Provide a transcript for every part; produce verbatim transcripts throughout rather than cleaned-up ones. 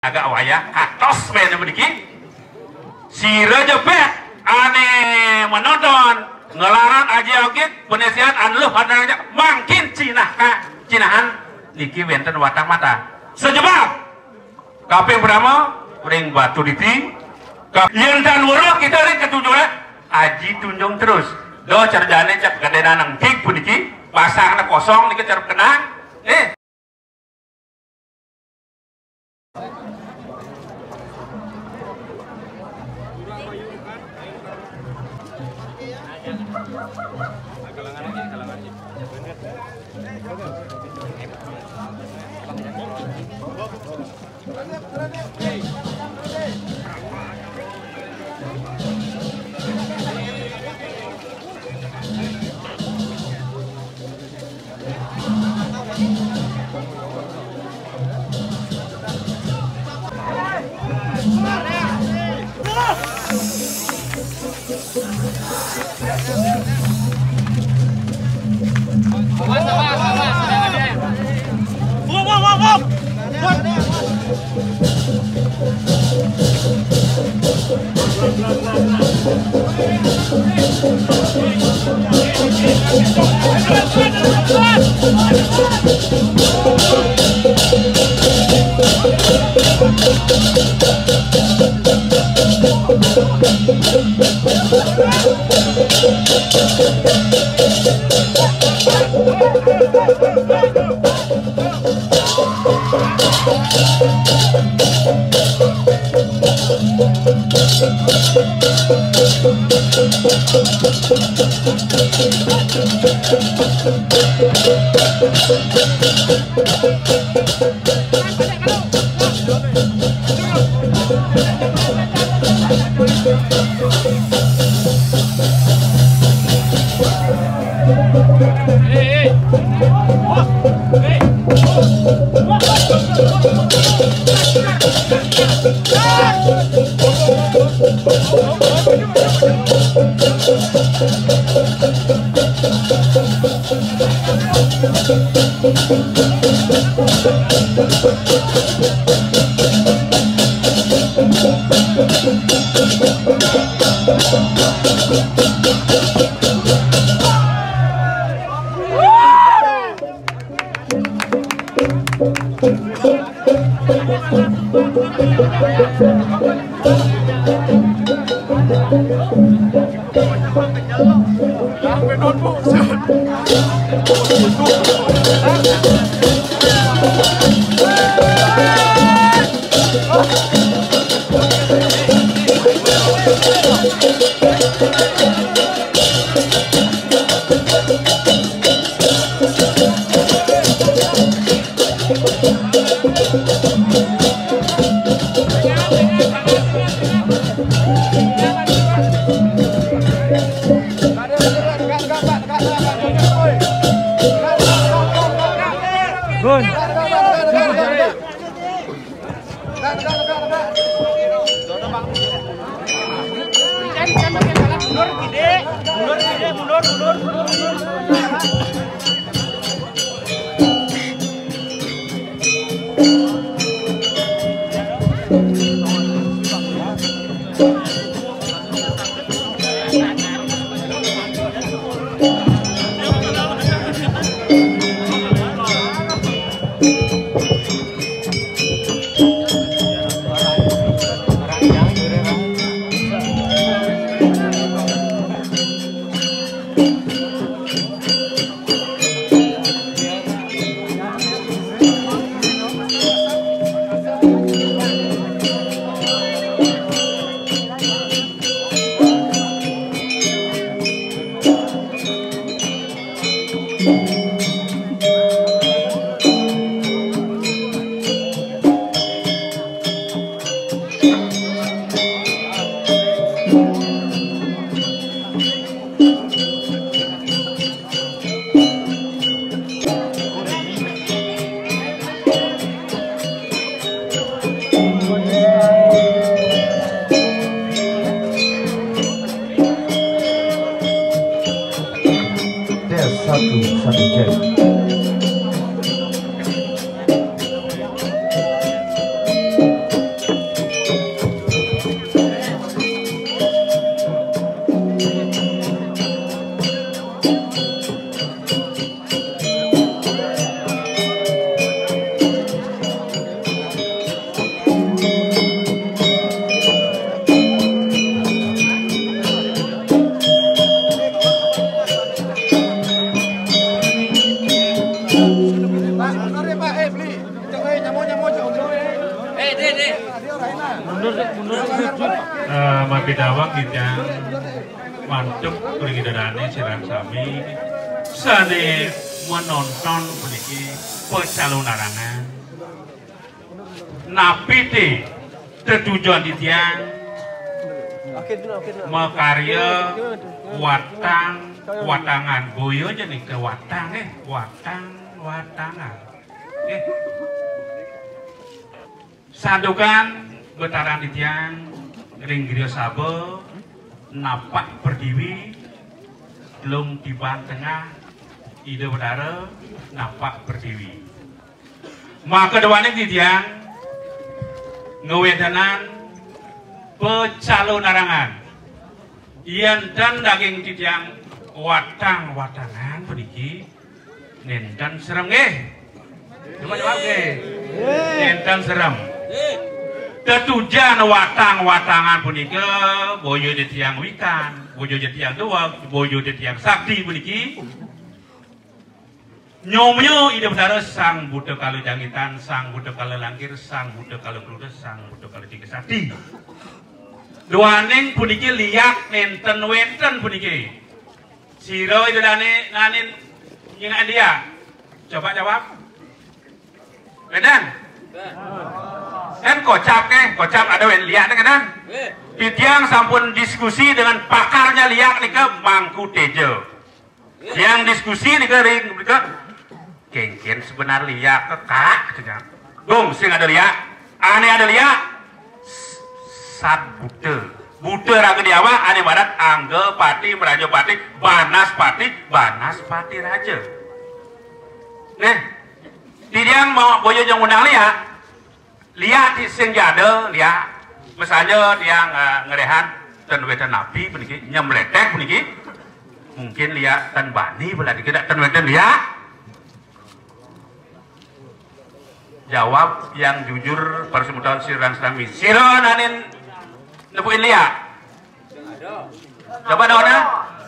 agak wayah katos we beudiki si Raja Pet ane menonton ngelarang aja oge penesian anluh hadananya mangkin Cina ka cinahan niki wenten watang mata sejebak kaping pertama ring batu diti yen dan wuruk kita ring ketujuan aji tunjung terus do cerjane cek gadenan nangkik puniki pasangna kosong niki cerep kenang eh Uh, mapidawang kitang mantuk pergidarane sirang sami sane menonton puniki pecalonarangan napi te tetujuan titiang makarya watang watangan boyo aja nih ke watang eh watang watangan eh sadukan betaran titiang ring griya sabe napak perdiwi lung tiban tengah ide bedara napak perdiwi maka dewaning titiang ngewedanan pecalonarangan yen dan daging titiang watang watangan puniki nenten serem nggih coba jawab nggih nenten serem tetujan watang watangan punika boyo titiang wikan boyo titiang doang boyo titiang sakti puniki nyomyo ide bedara sang buddha kalu jangitan sang buddha kalu langkir sang buddha kalu kludes sang buddha kalu tiga sakti duaning puniki liak nenten wenten puniki siro itu dane nanin nyingan dia coba jawab bedan kan kocap ke kocap ada wen liak kan titiang sampun diskusi dengan pakarnya liak nih ke Mangku Tejo yang diskusi nih ke ring ke kengken sebenar liak ke kak gong sing ada liak aneh ada liak sat Buddha Buddha raga di awal ane barat angge pati meraja pati banas pati banas pati raja nih tidiang mau boyo yang undang lihat lihat di senjada lihat misalnya dia ngerehan dan wetan napi puniki nyemletek puniki mungkin lihat tan bani berarti tidak tan wetan lihat jawab yang jujur persemutan sirang sami siron anin nepuin lihat coba dona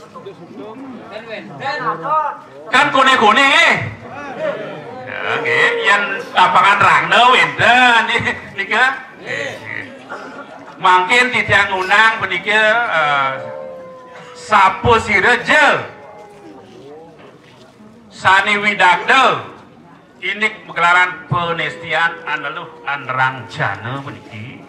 kan kone-kone eh oke yang tapangan rangna wenten nika mungkin titiang unang punika sapu sireje sani widagdo ini pegelaran penestian aneluh anrang jana puniki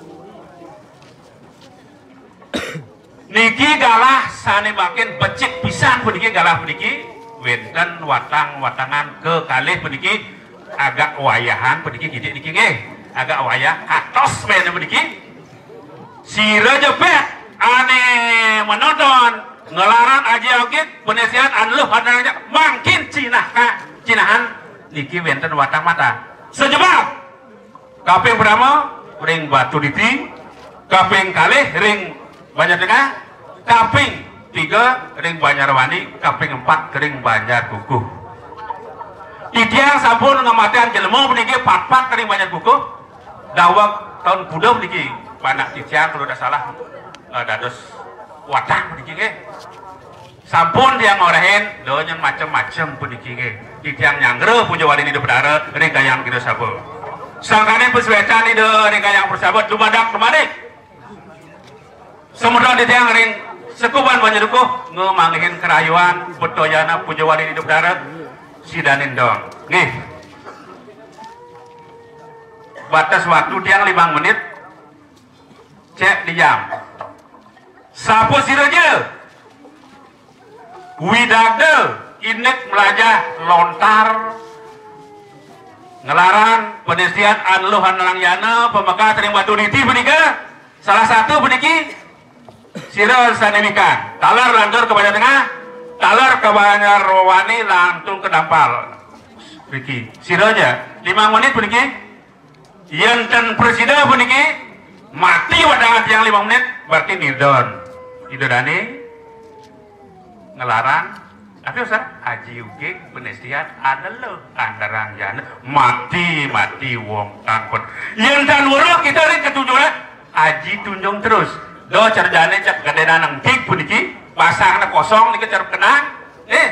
niki galah sane makin becik pisan puniki galah puniki wenten watang watangan ke kalih puniki agak wayahan puniki gidik niki nggih agak wayah atos men puniki sira jepet ane menonton ngelaran aja oke penesian anluh adananya makin cinah ka cinahan niki wenten watang mata sejebak kaping pertama ring batu diti kaping kalih ring Banjar Tengah, kaping tiga ring Banjarwani, kaping empat ring Banjar Kukuh. Tidiang sampun ngamatian jelema puniki pat-pat ring Banjar Kukuh. Dawak tahun Buddha puniki panak tidiang kalau tidak salah dados watang puniki nggih. Sampun dia ngorehin donyen macem-macem puniki nggih. Tidiang nyangre punya wali di bedara ring kayang kira sabo. Sangkane peswecan ide ring kayang persahabat lumadak lumadik. Semudah di tiang ring sekuban Banjardukuh ngemanggihin kerayuan betoyana puja wali hidup darat sidanin dong nih batas waktu tiang lima menit cek di jam sapu sireje widagde inek melajah lontar ngelaran penesian anluhan langyana pemeka tering batu niti benika salah satu beniki sira sanemikan talar lantur ke Banjar Tengah talar ke Banjarwani langsung ke Dampal Riki sira aja lima menit puniki yen ten presiden puniki mati wadangan tiang lima menit berarti nidon idodane ngelarang tapi usah haji uge penestian adalah andarang jana mati mati wong tangkut yen tan wuruk kita ring ketujuan haji tunjung terus do cerjane cek gadena nang tik puniki pasangna kosong niki cerep kenang eh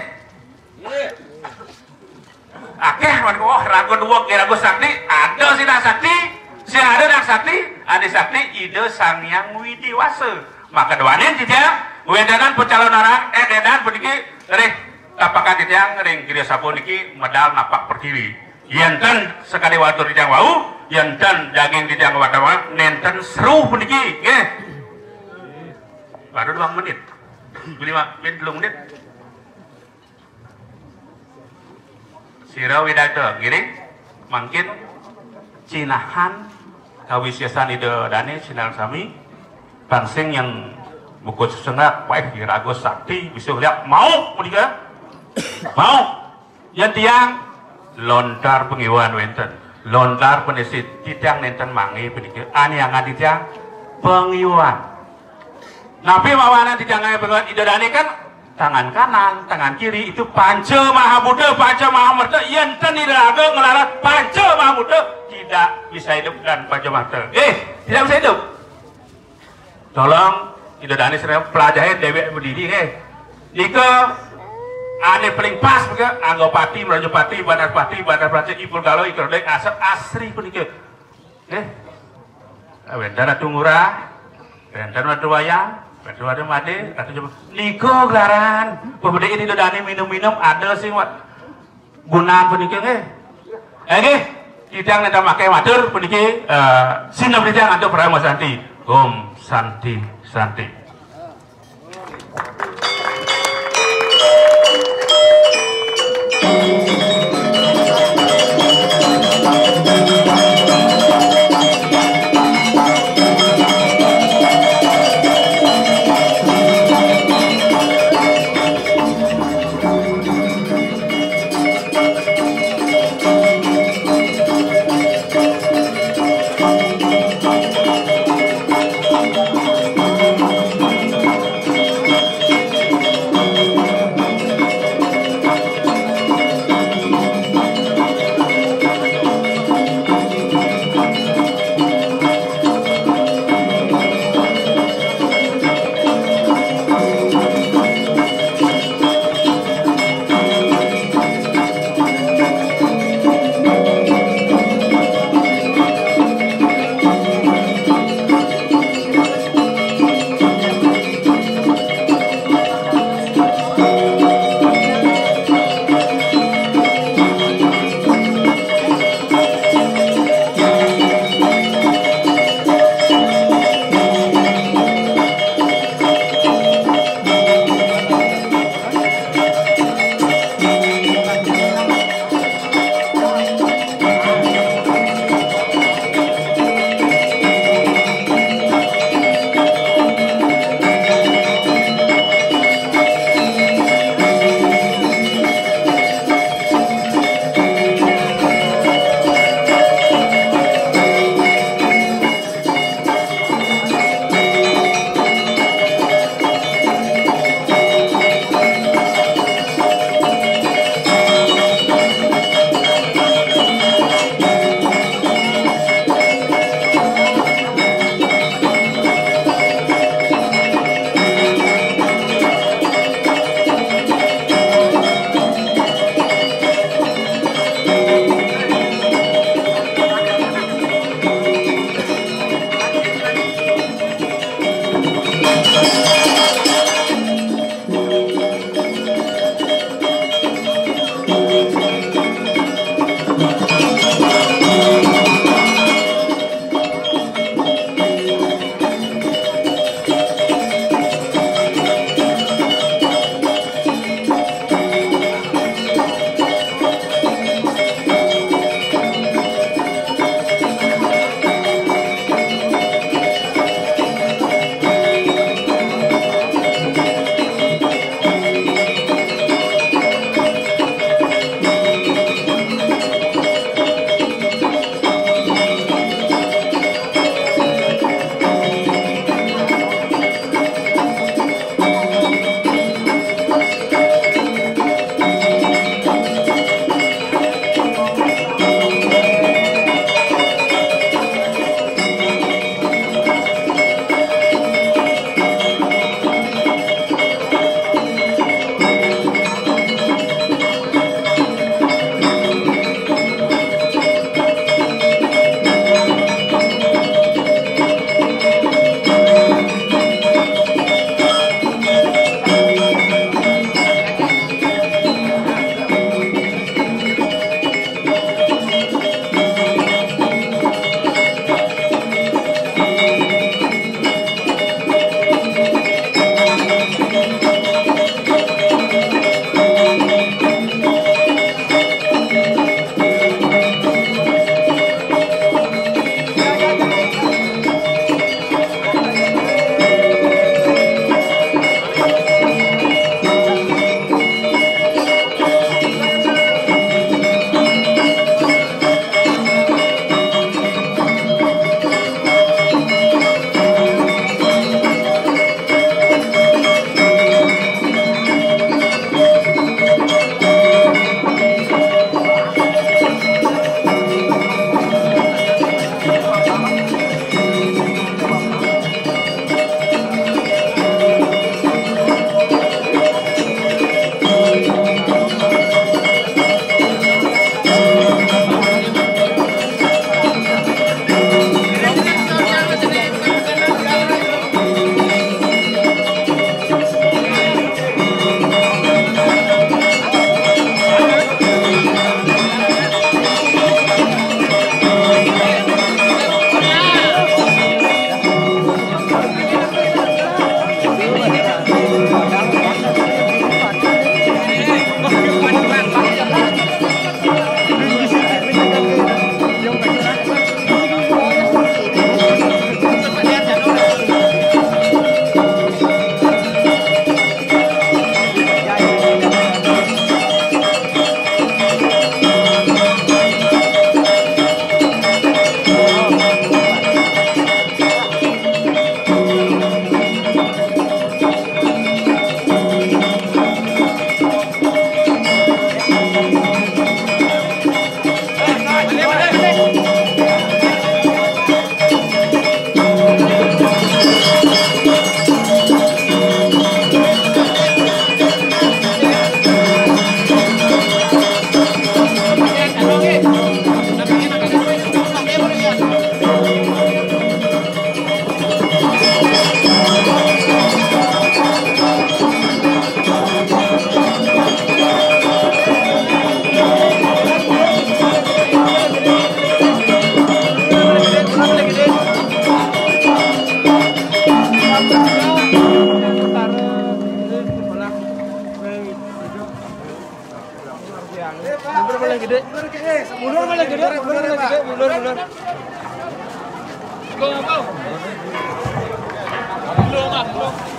akeh wan oh rago dua rago sakti ada sih sakti Si ada nak sakti, ada sakti ide sang yang widiwasa. Maka doanin titiang, wedanan pencalonan edenan peniki, reh tapakan titiang ring kiri sabun niki medal napak pertiwi. Yenten sekali watur titiang wau, yenten daging titiang wadawa, nenten seru peniki, nggih. Baru dua menit, lima menit belum menit. Sira widata giring, mungkin cinahan kawisyasan ide dani sinar sami pansing yang buku sesengak baik dirago sakti bisa lihat mau menikah mau yang tiang lontar pengiwan wenten lontar penesit titiang nenten mangi penikah ani yang ngadi tiang pengiwan nabi mawana titiang pengiwan ide dani kan tangan kanan, tangan kiri itu panca maha Buddha, panca maha merta. Yenten iraga ngelarat panca maha Buddha tidak bisa hidup dan panca maha. Eh, tidak bisa hidup. Tolong, tidak ada ane pelajari dewek berdiri. Eh, jika ane paling pas, maka anggopati, merajapati, badarpati, badarpati, ipul galau, ikut dek asap asri pun ikut. Eh, bentana tungurah, bentana tuayang. Betul ada made, atau coba niko gelaran, pemuda ini udah dani minum-minum ada sih wat gunaan penikah eh, eh kita yang nanti pakai matur penikah, sinap kita atau Prama Santi, Om Santi Santi. mundur boleh gede. Mundur boleh gede, mundur boleh gede, mundur mundur. Go, go. Belum, belum.